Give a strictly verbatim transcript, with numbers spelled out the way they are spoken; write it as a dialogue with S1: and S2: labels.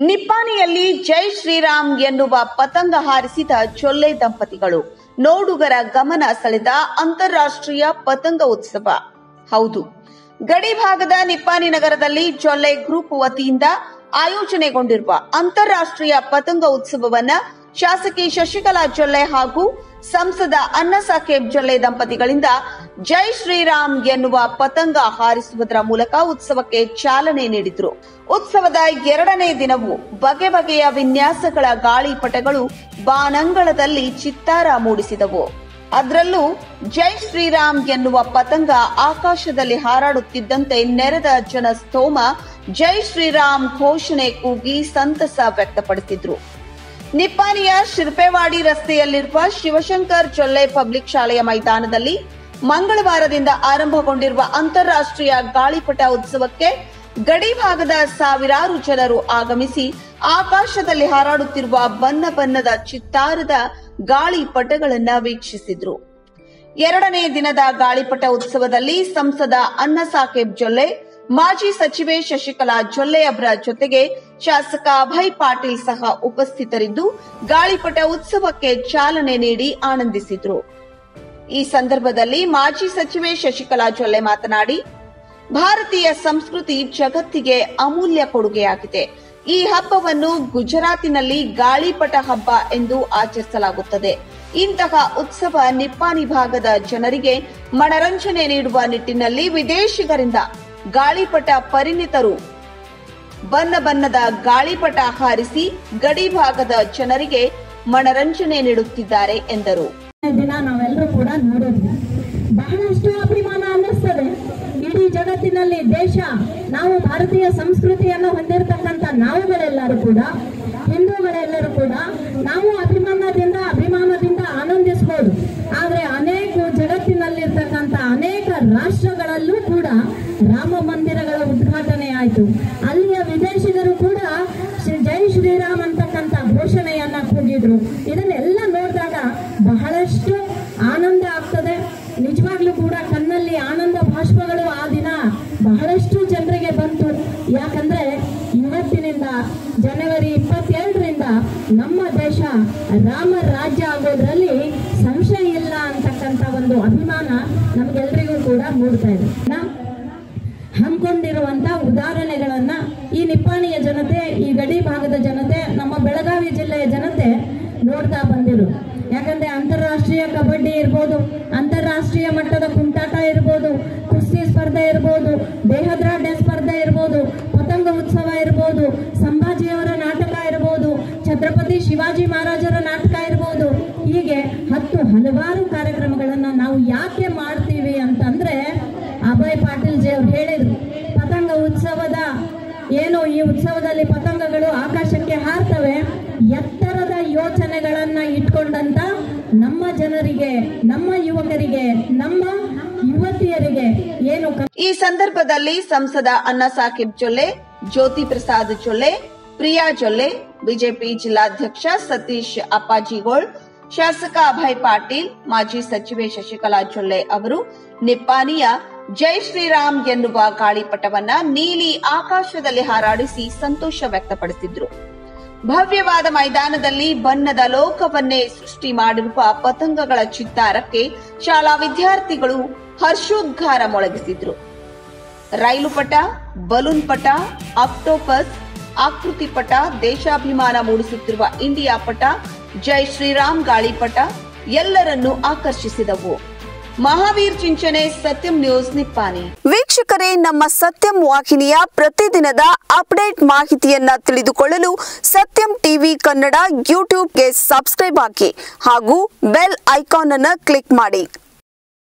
S1: ನಿಪ್ಪಾಣಿಯಲ್ಲಿ ಜೈ ಶ್ರೀರಾಮ್ ಎನ್ನುವ ಪತಂಗ ಹಾರಿಸಿದ ಜೊಲ್ಲೆ ದಂಪತಿಗಳು ನೋಡುಗರ ಗಮನ ಸೆಳೆದ ಅಂತಾರಾಷ್ಟ್ರೀಯ ಪತಂಗ ಉತ್ಸವ. ಹೌದು, ಗಡಿ ಭಾಗದ ನಿಪ್ಪಾಣಿ ನಗರದಲ್ಲಿ ಜೊಲ್ಲೆ ಗ್ರೂಪ್ ವತಿಯಿಂದ ಆಯೋಜನೆಗೊಂಡಿರುವ ಅಂತಾರಾಷ್ಟ್ರೀಯ ಪತಂಗ ಉತ್ಸವವನ್ನ ಶಾಸಕಿ ಶಶಿಕಲಾ ಜೊಲ್ಲೆ ಹಾಗೂ ಸಂಸದ ಅನ್ನಸಾಹೇಬ್ ಜೊಲ್ಲೆ ದಂಪತಿಗಳಿಂದ ಜೈ ಶ್ರೀರಾಮ್ ಎನ್ನುವ ಪತಂಗ ಹಾರಿಸುವುದರ ಮೂಲಕ ಉತ್ಸವಕ್ಕೆ ಚಾಲನೆ ನೀಡಿದರು. ಉತ್ಸವದ ಎರಡನೇ ದಿನವೂ ಬಗೆ ಬಗೆಯ ವಿನ್ಯಾಸಗಳ ಗಾಳಿಪಟಗಳು ಬಾನಂಗಳದಲ್ಲಿ ಚಿತ್ತಾರ ಮೂಡಿಸಿದವು. ಅದರಲ್ಲೂ ಜೈ ಶ್ರೀರಾಮ್ ಎನ್ನುವ ಪತಂಗ ಆಕಾಶದಲ್ಲಿ ಹಾರಾಡುತ್ತಿದ್ದಂತೆ ನೆರೆದ ಜನಸ್ತೋಮ ಜೈ ಶ್ರೀರಾಮ್ ಘೋಷಣೆ ಕೂಗಿ ಸಂತಸ ವ್ಯಕ್ತಪಡಿಸಿದ್ರು. ನಿಪ್ಪಾಣಿಯ ಶಿರ್ಪೇವಾಡಿ ರಸ್ತೆಯಲ್ಲಿರುವ ಶಿವಶಂಕರ್ ಜೊಲ್ಲೆ ಪಬ್ಲಿಕ್ ಶಾಲೆಯ ಮೈದಾನದಲ್ಲಿ ಮಂಗಳವಾರದಿಂದ ಆರಂಭಗೊಂಡಿರುವ ಅಂತಾರಾಷ್ಟ್ರೀಯ ಗಾಳಿಪಟ ಉತ್ಸವಕ್ಕೆ ಗಡಿ ಭಾಗದ ಸಾವಿರಾರು ಜನರು ಆಗಮಿಸಿ ಆಕಾಶದಲ್ಲಿ ಹಾರಾಡುತ್ತಿರುವ ಬಣ್ಣ ಬಣ್ಣದ ಚಿತ್ತಾರದ ಗಾಳಿಪಟಗಳನ್ನು ವೀಕ್ಷಿಸಿದ್ರು. ಎರಡನೇ ದಿನದ ಗಾಳಿಪಟ ಉತ್ಸವದಲ್ಲಿ ಸಂಸದ ಅನ್ನಸಾಹೇಬ್ ಜೊಲ್ಲೆ, ಮಾಜಿ ಸಚಿವೆ ಶಶಿಕಲಾ ಜೊಲ್ಲೆ ಅವರ ಜೊತೆಗೆ ಶಾಸಕ ಅಭಯ್ ಪಾಟೀಲ್ ಸಹ ಉಪಸ್ಥಿತರಿದ್ದು ಗಾಳಿಪಟ ಉತ್ಸವಕ್ಕೆ ಚಾಲನೆ ನೀಡಿ ಆನಂದಿಸಿದ್ರು. ಈ ಸಂದರ್ಭದಲ್ಲಿ ಮಾಜಿ ಸಚಿವೆ ಶಶಿಕಲಾ ಜೊಲ್ಲೆ ಮಾತನಾಡಿ, ಭಾರತೀಯ ಸಂಸ್ಕೃತಿ ಜಗತ್ತಿಗೆ ಅಮೂಲ್ಯ ಕೊಡುಗೆಯಾಗಿದೆ. ಈ ಹಬ್ಬವನ್ನು ಗುಜರಾತಿನಲ್ಲಿ ಗಾಳಿಪಟ ಹಬ್ಬ ಎಂದು ಆಚರಿಸಲಾಗುತ್ತದೆ. ಇಂತಹ ಉತ್ಸವ ನಿಪ್ಪಾಣಿ ಭಾಗದ ಜನರಿಗೆ ಮನರಂಜನೆ ನೀಡುವ ನಿಟ್ಟಿನಲ್ಲಿ ವಿದೇಶಿಗರಿಂದ ಗಾಳಿಪಟ ಪರಿಣಿತರು ಬಣ್ಣ ಬಣ್ಣದ ಗಾಳಿಪಟ ಹಾರಿಸಿ ಗಡಿ ಭಾಗದ ಜನರಿಗೆ ಮನರಂಜನೆ ನೀಡುತ್ತಿದ್ದಾರೆ ಎಂದರು.
S2: ದಿನ ನಾವೆಲ್ಲರೂ ಕೂಡ ನೋಡಿದ್ವಿ, ಬಹಳಷ್ಟು ಅಭಿಮಾನ ಅನ್ನಿಸ್ತದೆ. ಇಡೀ ಜಗತ್ತಿನಲ್ಲಿ ದೇಶ, ನಾವು ಭಾರತೀಯ ಸಂಸ್ಕೃತಿಯನ್ನು ಹೊಂದಿರತಕ್ಕಂಥ ನಾವುಗಳೆಲ್ಲರೂ ಕೂಡ, ಹಿಂದೂಗಳೆಲ್ಲರೂ ಕೂಡ ನಾವು ಅಭಿಮಾನದಿಂದ ಅಭಿಮಾನದಿಂದ ಆನಂದಿಸಬಹುದು. ಆದರೆ ಅನೇಕ ಜಗತ್ತಿನಲ್ಲಿರ್ತಕ್ಕಂಥ ಅನೇಕ ರಾಷ್ಟ್ರಗಳಲ್ಲೂ ಕೂಡ ರಾಮ ಮಂದಿರಗಳ ಉದ್ಘಾಟನೆ ಆಯಿತು. ಅಲ್ಲಿಯ ವಿದೇಶಿಗರು ಕೂಡ ಜೈ ಶ್ರೀರಾಮ್ ಅಂತಕ್ಕಂಥ ಘೋಷಣೆಯನ್ನ ಕೂಗಿದ್ರು. ಇದನ್ನೆಲ್ಲ ನೋಡಿದಾಗ ಬಹಳಷ್ಟು ಆನಂದ ಆಗ್ತದೆ. ನಿಜವಾಗ್ಲೂ ಕೂಡ ಕಣ್ಣಲ್ಲಿ ಆನಂದ ಭಾಷ್ಪಗಳು ಆ ದಿನ ಬಹಳಷ್ಟು ಜನರಿಗೆ ಬಂತು. ಯಾಕಂದ್ರೆ ಇವತ್ತಿನಿಂದ ಜನವರಿ ಇಪ್ಪತ್ತೆರಡರಿಂದ ನಮ್ಮ ದೇಶ ರಾಮ ರಾಜ್ಯ ಆಗೋದ್ರಲ್ಲಿ ಸಂಶಯ ಇಲ್ಲ ಅಂತಕ್ಕಂಥ ಒಂದು ಅಭಿಮಾನ ನಮ್ಗೆಲ್ರಿಗೂ ಕೂಡ ಮೂಡ್ತಾ ಇದೆ. ಹಮ್ಮಿಕೊಂಡಿರುವಂತ ಉದಾಹರಣೆಗಳನ್ನ ಈ ನಿಪ್ಪಾಣಿಯ ಜನತೆ, ಈ ಗಡಿ ಭಾಗದ ಜನತೆ, ನಮ್ಮ ಬೆಳಗಾವಿ ಜಿಲ್ಲೆಯ ಜನತೆ ನೋಡ್ತಾ ಬಂದಿರು. ಯಾಕಂದ್ರೆ ಅಂತಾರಾಷ್ಟ್ರೀಯ ಕಬಡ್ಡಿ ಇರ್ಬೋದು, ಅಂತಾರಾಷ್ಟ್ರೀಯ ಮಟ್ಟದ ಕುಂಟಾಟ ಇರ್ಬೋದು, ಕುಸ್ತಿ ಸ್ಪರ್ಧೆ ಇರ್ಬೋದು, ದೇಹದಾಢ್ಯ ಸ್ಪರ್ಧೆ ಇರ್ಬೋದು, ಪತಂಗ ಉತ್ಸವ ಇರ್ಬೋದು, ಸಂಭಾಜಿಯವರ ನಾಟಕ ಇರ್ಬೋದು, ಛತ್ರಪತಿ ಶಿವಾಜಿ ಮಹಾರಾಜರ ನಾಟಕ ಇರ್ಬೋದು, ಹೀಗೆ ಹತ್ತು ಹಲವಾರು ಕಾರ್ಯಕ್ರಮಗಳನ್ನ ನಾವು ಯಾಕೆ ಮಾಡ್ತೀವಿ ಅಂತಂದ್ರೆ ಅಭಯ್ ಪಾಟೀಲ್ ಜಿ ಅವರು ಹೇಳಿದ್ರು, ಪತಂಗ ಉತ್ಸವದ ಏನು ಈ ಉತ್ಸವದಲ್ಲಿ ಪತಂಗಗಳು ಆಕಾಶಕ್ಕೆ ಹಾರ್ತವೆ, ಎತ್ತರದ ಯೋಚನೆಗಳನ್ನ ಇಟ್ಕೊಂಡಂತ ನಮ್ಮ ಜನರಿಗೆ, ನಮ್ಮ ಯುವಕರಿಗೆ, ನಮ್ಮ ಯುವತಿಯರಿಗೆ ಏನು.
S1: ಈ ಸಂದರ್ಭದಲ್ಲಿ ಸಂಸದ ಅನ್ನಸಾಹೇಬ್ ಜೊಲ್ಲೆ, ಜ್ಯೋತಿ ಪ್ರಸಾದ್ ಜೊಲ್ಲೆ, ಪ್ರಿಯಾ ಜೊಲ್ಲೆ, ಬಿಜೆಪಿ ಜಿಲ್ಲಾಧ್ಯಕ್ಷ ಸತೀಶ್ ಅಪ್ಪಾಜಿಗೋಳ್, ಶಾಸಕ ಅಭಯ್ ಪಾಟೀಲ್, ಮಾಜಿ ಸಚಿವೆ ಶಶಿಕಲಾ ಜೊಲ್ಲೆ ಅವರು ನಿಪ್ಪಾಣಿಯ ಜೈ ಶ್ರೀರಾಮ್ ಎನ್ನುವ ಗಾಳಿಪಟವನ್ನ ನೀಲಿ ಆಕಾಶದಲ್ಲಿ ಹಾರಾಡಿಸಿ ಸಂತೋಷ ವ್ಯಕ್ತಪಡಿಸಿದ್ರು. ಭವ್ಯವಾದ ಮೈದಾನದಲ್ಲಿ ಬಣ್ಣದ ಲೋಕವನ್ನೇ ಸೃಷ್ಟಿ ಮಾಡಿರುವ ಪತಂಗಗಳ ಚಿತ್ತಾರಕ್ಕೆ ಶಾಲಾ ವಿದ್ಯಾರ್ಥಿಗಳು ಹರ್ಷೋದ್ಗಾರ ಮೊಳಗಿಸಿದ್ರು. ರೈಲು ಪಟ, ಬಲೂನ್ ಪಟ, ಆಕ್ಟೋಪಸ್ ಆಕೃತಿ ಪಟ, ದೇಶಾಭಿಮಾನ ಮೂಡಿಸುತ್ತಿರುವ ಇಂಡಿಯಾ ಪಟ, ಜೈ ಶ್ರೀರಾಮ್ ಗಾಳಿಪಟ ಎಲ್ಲರನ್ನೂ ಆಕರ್ಷಿಸಿದವು. ಮಹಾವೀರ್ ಚಿಂಚನೆ, ಸತ್ಯಂ ನ್ಯೂಸ್, ನಿಪ್ಪಾಣಿ.
S3: ವೀಕ್ಷಕರೇ, ನಮ್ಮ ಸತ್ಯಂ ವಾಹಿನಿಯ ಪ್ರತಿದಿನದ ಅಪ್ಡೇಟ್ ಮಾಹಿತಿಯನ್ನ ತಿಳಿದುಕೊಳ್ಳಲು ಸತ್ಯಂ ಟಿವಿ ಕನ್ನಡ ಯೂಟ್ಯೂಬ್ಗೆ ಸಬ್ಸ್ಕ್ರೈಬ್ ಆಗಿ ಹಾಗೂ ಬೆಲ್ ಐಕಾನ್ ಅನ್ನು ಕ್ಲಿಕ್ ಮಾಡಿ.